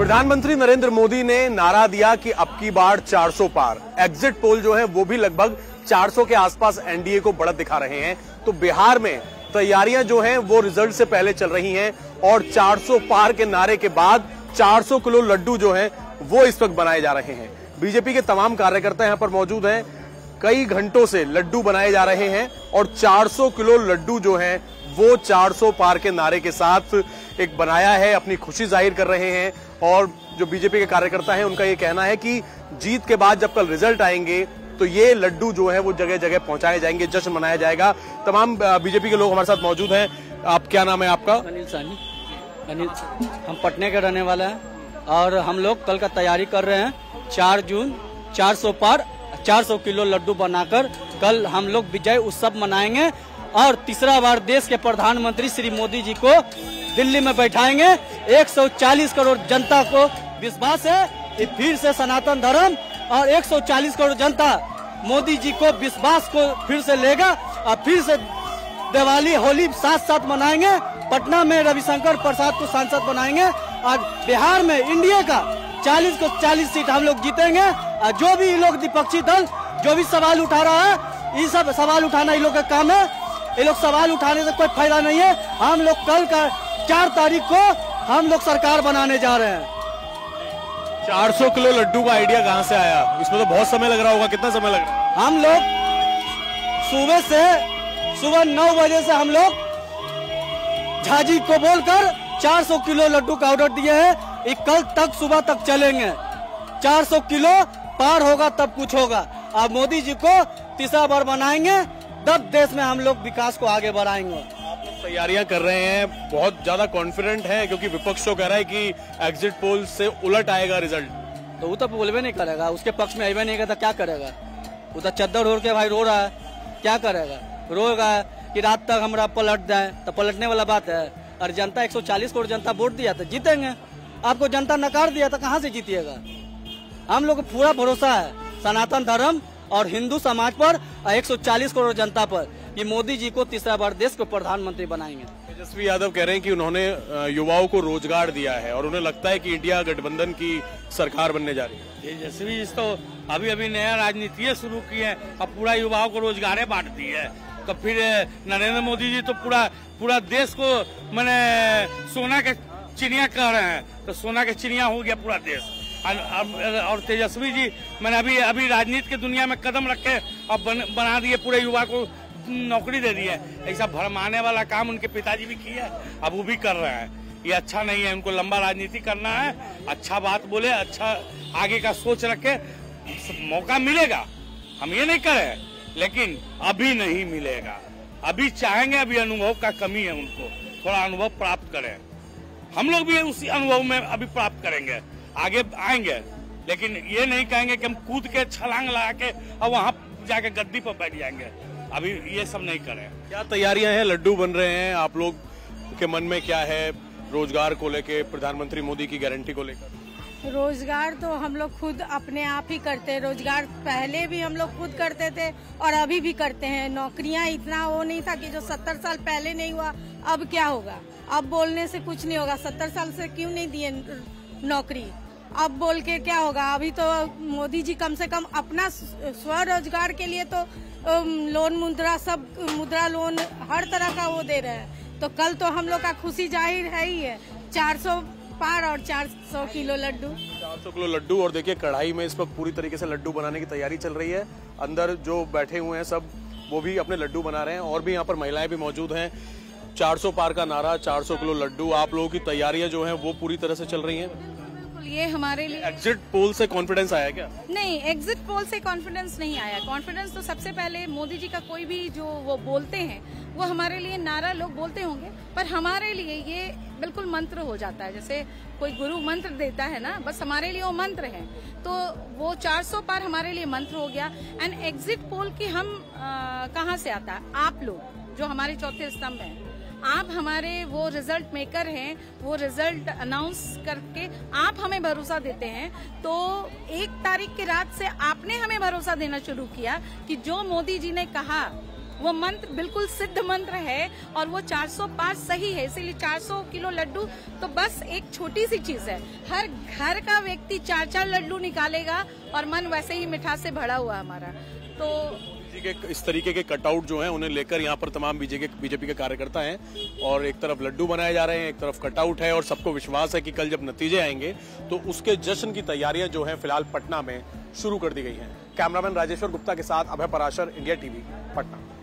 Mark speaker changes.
Speaker 1: प्रधानमंत्री नरेंद्र मोदी ने नारा दिया कि अब की बार 400 पार। एग्जिट पोल जो है वो भी लगभग 400 के आसपास एनडीए को बढ़त दिखा रहे हैं। तो बिहार में तैयारियां जो हैं वो रिजल्ट से पहले चल रही हैं और 400 पार के नारे के बाद 400 किलो लड्डू जो हैं वो इस वक्त बनाए जा रहे हैं। बीजेपी के तमाम कार्यकर्ता यहां पर मौजूद हैं। कई घंटों से लड्डू बनाए जा रहे हैं और 400 किलो लड्डू जो हैं वो 400 पार के नारे के साथ एक बनाया है, अपनी खुशी जाहिर कर रहे हैं। और जो बीजेपी के कार्यकर्ता हैं उनका ये कहना है कि जीत के बाद जब कल रिजल्ट आएंगे तो ये लड्डू जो है वो जगह जगह पहुंचाए जाएंगे, जश्न मनाया जाएगा। तमाम बीजेपी के लोग हमारे साथ मौजूद हैं। आप, क्या नाम है आपका?
Speaker 2: अनिल सानी। अनिल, हम पटना के रहने वाले हैं और हम लोग कल का तैयारी कर रहे हैं। 4 जून 400 पार 400 किलो लड्डू बनाकर कल हम लोग विजय उत्सव मनाएंगे और तीसरा बार देश के प्रधानमंत्री श्री मोदी जी को दिल्ली में बैठाएंगे। 140 करोड़ जनता को विश्वास है कि फिर से सनातन धर्म और 140 करोड़ जनता मोदी जी को विश्वास को फिर से लेगा और फिर से दिवाली होली साथ साथ मनाएंगे। पटना में रविशंकर प्रसाद को सांसद बनाएंगे और बिहार में इंडिया का 40 को 40 सीट हम लोग जीतेंगे। और जो भी ये लोग विपक्षी दल जो भी सवाल उठा रहा है, ये सब सवाल उठाना ये लोग का काम है। ये लोग सवाल उठाने से कोई फायदा नहीं है। हम लोग कल का 4 तारीख को हम लोग सरकार बनाने जा रहे हैं।
Speaker 1: 400 किलो लड्डू का आइडिया कहां से आया? इसमें तो बहुत समय लग रहा होगा। कितना समय लग रहा है?
Speaker 2: हम लोग सुबह 9 बजे से हम लोग झाजी को बोलकर 400 किलो लड्डू का ऑर्डर दिए हैं। ये कल तक सुबह तक चलेंगे। 400 किलो पार होगा तब कुछ होगा। अब मोदी जी को तीसरा बार बनाएंगे तब देश में हम लोग विकास को आगे बढ़ाएंगे।
Speaker 1: आप लोग तैयारियां कर रहे हैं, बहुत ज्यादा कॉन्फिडेंट है क्योंकि विपक्ष तो कह रहा है कि एग्जिट पोल से उलट आएगा रिजल्ट।
Speaker 2: तो वो तो बोलबे नहीं करेगा, उसके पक्ष में आए नहीं करता, क्या करेगा? वो तो चद्दर ओढ़ के भाई रो रहा है, क्या करेगा? रोएगा कि रात तक हमारा पलट जाए, तो पलटने वाला बात है। और जनता 140 करोड़ जनता वोट दिया तो जीतेंगे। आपको जनता नकार दिया तो कहाँ से जीतिएगा? हम लोग को पूरा भरोसा है सनातन धर्म और हिंदू समाज पर 140 करोड़ जनता पर कि मोदी जी को तीसरा बार देश को प्रधानमंत्री बनाएंगे।
Speaker 1: तेजस्वी यादव कह रहे हैं कि उन्होंने युवाओं को रोजगार दिया है और उन्हें लगता है कि इंडिया गठबंधन की सरकार बनने जा रही है।
Speaker 3: तेजस्वी जी तो अभी नया राजनीति शुरू की है, अब पूरा युवाओं को रोजगार बांट दी है। तो फिर नरेंद्र मोदी जी तो पूरा देश को मैंने सोना के चिड़िया कह रहे हैं, तो सोना के चिड़िया हो गया पूरा देश। और तेजस्वी जी मैंने अभी राजनीति की दुनिया में कदम रखे अब बना दिए, पूरे युवा को नौकरी दे दी है। ऐसा भरमाने वाला काम उनके पिताजी भी किया, अब वो भी कर रहे हैं। ये अच्छा नहीं है। उनको लंबा राजनीति करना है, अच्छा बात बोले, अच्छा आगे का सोच रखे। मौका मिलेगा, हम ये नहीं करें, लेकिन अभी नहीं मिलेगा। अभी चाहेंगे, अभी अनुभव का कमी है, उनको थोड़ा अनुभव प्राप्त करें। हम लोग भी उसी अनुभव में अभी प्राप्त करेंगे, आगे आएंगे। लेकिन ये नहीं कहेंगे कि हम कूद के छलांग लगा के और वहां जाके गद्दी पर बैठ जाएंगे। अभी ये सब नहीं करें।
Speaker 1: क्या तैयारियां हैं? लड्डू बन रहे हैं, आप लोग के मन में क्या है रोजगार को लेके, प्रधानमंत्री मोदी की गारंटी को लेकर?
Speaker 4: रोजगार तो हम लोग खुद अपने आप ही करते हैं। रोजगार पहले भी हम लोग खुद करते थे और अभी भी करते हैं। नौकरियां इतना वो नहीं था कि जो 70 साल पहले नहीं हुआ, अब क्या होगा? अब बोलने से कुछ नहीं होगा। 70 साल से क्यों नहीं दिए नौकरी? अब बोल के क्या होगा? अभी तो मोदी जी कम से कम अपना स्वरोजगार के लिए तो लोन मुद्रा लोन हर तरह का वो दे रहे हैं। तो कल तो हम लोग का खुशी जाहिर है ही है। 400 पार और 400 किलो लड्डू।
Speaker 1: 400 किलो लड्डू। और देखिए कढ़ाई में इस वक्त पूरी तरीके से लड्डू बनाने की तैयारी चल रही है। अंदर जो बैठे हुए हैं सब वो भी अपने लड्डू बना रहे हैं और भी यहाँ पर महिलाएं भी मौजूद हैं। 400 पार का नारा, 400 किलो लड्डू। आप लोगों की तैयारियां जो हैं वो पूरी तरह से चल रही हैं।
Speaker 4: ये हमारे लिए
Speaker 1: एग्जिट पोल से कॉन्फिडेंस आया क्या?
Speaker 4: नहीं, एग्जिट पोल से कॉन्फिडेंस नहीं आया। कॉन्फिडेंस तो सबसे पहले मोदी जी का कोई भी जो वो बोलते हैं वो हमारे लिए नारा लोग बोलते होंगे, पर हमारे लिए ये बिल्कुल मंत्र हो जाता है। जैसे कोई गुरु मंत्र देता है ना, बस हमारे लिए वो मंत्र है। तो वो 400 पार हमारे लिए मंत्र हो गया। एंड एग्जिट पोल की हम कहाँ से आता है? आप लोग जो हमारे चौथे स्तंभ हैं, आप हमारे वो रिजल्ट मेकर हैं। वो रिजल्ट अनाउंस करके आप हमें भरोसा देते हैं। तो 1 तारीख की रात से आपने हमें भरोसा देना शुरू किया कि जो मोदी जी ने कहा
Speaker 5: वो मंत्र बिल्कुल सिद्ध मंत्र है और वो 400 पार सही है, इसीलिए 400 किलो लड्डू तो बस एक छोटी सी चीज है। हर घर का व्यक्ति 4-4 लड्डू निकालेगा और मन वैसे ही मिठास से भरा हुआ हमारा। तो
Speaker 1: इस तरीके के कटआउट जो हैं उन्हें लेकर यहाँ पर तमाम बीजेपी के कार्यकर्ता हैं और एक तरफ लड्डू बनाए जा रहे हैं, एक तरफ कटआउट है और सबको विश्वास है कि कल जब नतीजे आएंगे तो उसके जश्न की तैयारियां जो हैं फिलहाल पटना में शुरू कर दी गई हैं। कैमरामैन राजेश्वर गुप्ता के साथ अभय पराशर, इंडिया टीवी, पटना।